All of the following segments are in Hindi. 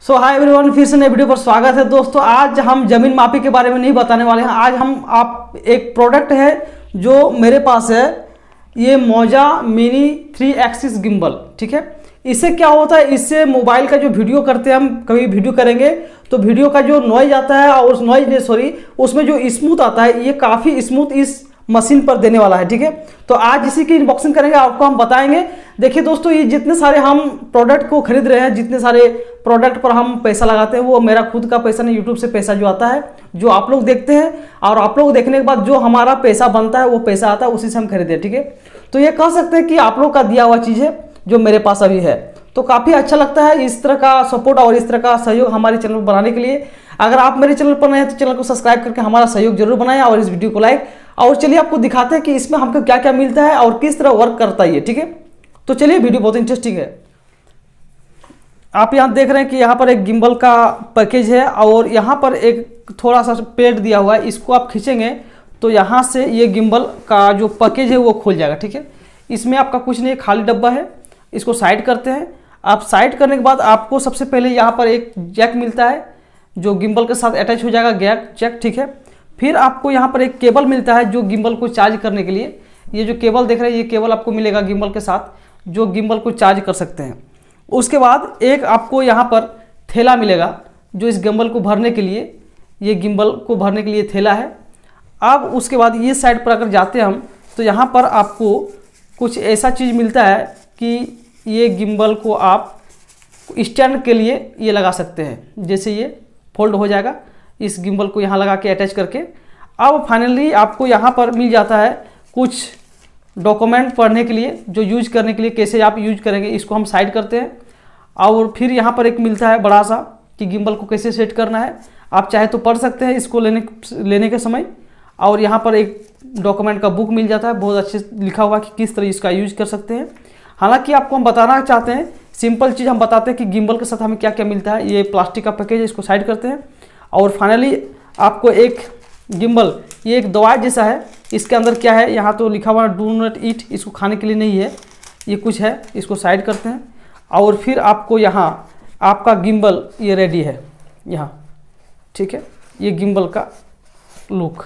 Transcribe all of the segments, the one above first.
सो हाय एवरीवन, फिर से नए वीडियो पर स्वागत है। दोस्तों आज हम जमीन मापी के बारे में नहीं बताने वाले हैं। आज हम आप एक प्रोडक्ट है जो मेरे पास है, ये मोजा मिनी 3 एक्सिस गिम्बल। ठीक है, इससे क्या होता है, इससे मोबाइल का जो वीडियो करते हैं, हम कभी वीडियो करेंगे तो वीडियो का जो नॉइज आता है और उस नॉइज उसमें जो स्मूथ आता है, ये काफ़ी स्मूथ इस मशीन पर देने वाला है। ठीक है, तो आज इसी की अनबॉक्सिंग करेंगे, आपको हम बताएंगे। देखिए दोस्तों, ये जितने सारे हम प्रोडक्ट को खरीद रहे हैं, जितने सारे प्रोडक्ट पर हम पैसा लगाते हैं, वो मेरा खुद का पैसा नहीं, यूट्यूब से पैसा जो आता है, जो आप लोग देखते हैं और आप लोग देखने के बाद जो हमारा पैसा बनता है वो पैसा आता है, उसी से हम खरीदे। ठीक है, तो ये कह सकते हैं कि आप लोग का दिया हुआ चीज़ है जो मेरे पास अभी है, तो काफ़ी अच्छा लगता है इस तरह का सपोर्ट और इस तरह का सहयोग हमारे चैनल को बनाने के लिए। अगर आप मेरे चैनल पर नए हैं तो चैनल को सब्सक्राइब करके हमारा सहयोग जरूर बनाएं और इस वीडियो को लाइक। और चलिए आपको दिखाते हैं कि इसमें हमको क्या क्या मिलता है और किस तरह वर्क करता है ये। ठीक है, तो चलिए, वीडियो बहुत इंटरेस्टिंग है। आप यहाँ देख रहे हैं कि यहाँ पर एक गिम्बल का पैकेज है और यहाँ पर एक थोड़ा सा पेड दिया हुआ है। इसको आप खींचेंगे तो यहाँ से ये गिम्बल का जो पैकेज है वो खुल जाएगा। ठीक है, इसमें आपका कुछ नहीं, खाली डब्बा है। इसको साइड करते हैं। आप साइड करने के बाद आपको सबसे पहले यहाँ पर एक जैक मिलता है जो गिम्बल के साथ अटैच हो जाएगा, जैक। ठीक है, फिर आपको यहाँ पर एक केबल मिलता है जो गिम्बल को चार्ज करने के लिए। ये जो केबल देख रहे हैं, ये केबल आपको मिलेगा गिम्बल के साथ, जो गिम्बल को चार्ज कर सकते हैं। उसके बाद एक आपको यहाँ पर थैला मिलेगा जो इस गिम्बल को भरने के लिए, ये गिम्बल को भरने के लिए थैला है। अब उसके बाद ये साइड पर अगर जाते हैं हम, तो यहाँ पर आपको कुछ ऐसा चीज़ मिलता है कि ये गिम्बल को आप स्टैंड के लिए ये लगा सकते हैं। जैसे ये फोल्ड हो जाएगा, इस गिम्बल को यहाँ लगा के अटैच करके। अब फाइनली आपको यहाँ पर मिल जाता है कुछ डॉक्यूमेंट पढ़ने के लिए, जो यूज करने के लिए, कैसे आप यूज करेंगे, इसको हम साइड करते हैं। और फिर यहाँ पर एक मिलता है बड़ा सा कि गिम्बल को कैसे सेट करना है। आप चाहे तो पढ़ सकते हैं इसको लेने के समय। और यहाँ पर एक डॉक्यूमेंट का बुक मिल जाता है, बहुत अच्छे लिखा हुआ कि किस तरह इसका यूज कर सकते हैं। हालांकि आपको हम बताना चाहते हैं, सिंपल चीज़ हम बताते हैं कि गिम्बल के साथ हमें क्या क्या मिलता है। ये प्लास्टिक का पैकेज है, इसको साइड करते हैं। और फाइनली आपको एक गिम्बल, ये एक दवाई जैसा है, इसके अंदर क्या है, यहाँ तो लिखा हुआ डू नॉट ईट, इसको खाने के लिए नहीं है, ये कुछ है, इसको साइड करते हैं। और फिर आपको यहाँ आपका गिम्बल ये रेडी है यहाँ। ठीक है, ये गिम्बल का लुक,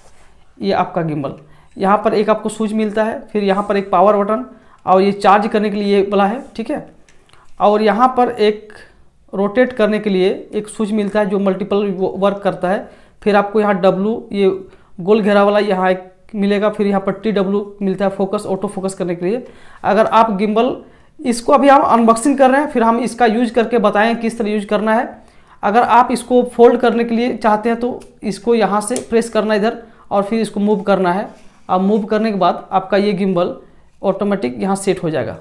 ये आपका गिम्बल। यहाँ पर एक आपको स्विच मिलता है, फिर यहाँ पर एक पावर बटन और ये चार्ज करने के लिए ये वाला है। ठीक है, और यहाँ पर एक रोटेट करने के लिए एक स्विच मिलता है जो मल्टीपल वर्क करता है। फिर आपको यहाँ W, ये गोल घेरा वाला यहाँ एक मिलेगा। फिर यहाँ पर TW मिलता है, फोकस, ऑटो फोकस करने के लिए। अगर आप गिम्बल, इसको अभी हम अनबॉक्सिंग कर रहे हैं, फिर हम इसका यूज करके बताएं किस तरह यूज करना है। अगर आप इसको फोल्ड करने के लिए चाहते हैं तो इसको यहाँ से प्रेस करना इधर, और फिर इसको मूव करना है। अब मूव करने के बाद आपका ये गिम्बल ऑटोमेटिक यहाँ सेट हो जाएगा,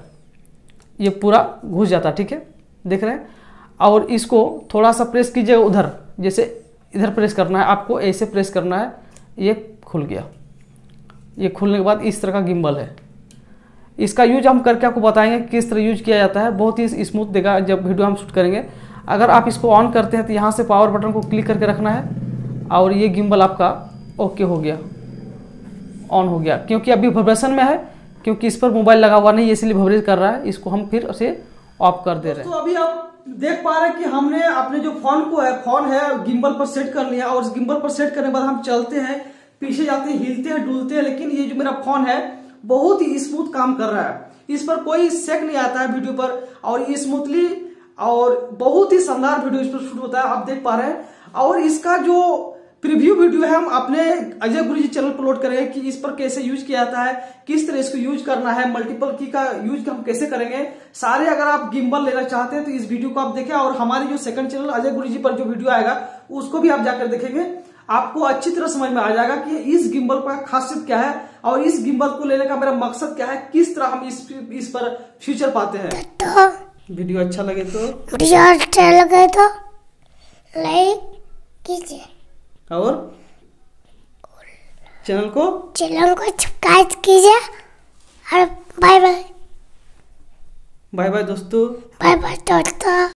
ये पूरा घुस जाता है। ठीक है, देख रहे हैं। और इसको थोड़ा सा प्रेस कीजिएगा उधर, जैसे इधर प्रेस करना है आपको, ऐसे प्रेस करना है, ये खुल गया। ये खुलने के बाद इस तरह का गिम्बल है। इसका यूज हम करके आपको बताएंगे किस तरह यूज किया जाता है, बहुत ही स्मूथ देगा जब वीडियो हम शूट करेंगे। अगर आप इसको ऑन करते हैं तो यहाँ से पावर बटन को क्लिक करके रखना है और ये गिम्बल आपका ओके हो गया, ऑन हो गया। क्योंकि अभी वाइब्रेशन में है, क्योंकि इस पर मोबाइल लगा हुआ नहीं है, इसलिए वाइब्रेट कर रहा है। इसको हम फिर उसे ऑफ कर दे रहे हैं। तो अभी आप देख पा रहे हैं कि हमने अपने जो फोन है गिम्बल पर सेट कर लिया। और इस गिम्बल पर सेट करने के बाद हम चलते हैं, पीछे जाते हैं, हिलते हैं, डुलते हैं, लेकिन ये जो मेरा फोन है बहुत ही स्मूथ काम कर रहा है। इस पर कोई शेक नहीं आता है वीडियो पर, और स्मूथली और बहुत ही शानदार वीडियो इस पर शूट होता है, आप देख पा रहे हैं। और इसका जो प्रीव्यू वीडियो है हम अपने अजय गुरुजी चैनल पर लोड करेंगे कि इस पर कैसे यूज किया जाता है, किस तरह इसको यूज करना है, मल्टीपल की का यूज हम कैसे करेंगे सारे। अगर आप गिम्बल लेना चाहते हैं तो इस वीडियो को आप देखें, और हमारी जो सेकंड चैनल अजय गुरुजी पर जो वीडियो आएगा उसको भी आप जाकर देखेंगे। आपको अच्छी तरह समझ में आ जाएगा कि इस गिम्बल का खासियत क्या है और इस गिम्बल को लेने का मेरा मकसद क्या है, किस तरह हम इस पर फ्यूचर पाते हैं। तो वीडियो अच्छा लगे तो लाइक कीजिए और चैनल को सब्सक्राइब कीजिए। और बाय बाय। बाय बाय दोस्तों। बाय बाय दोस्तों।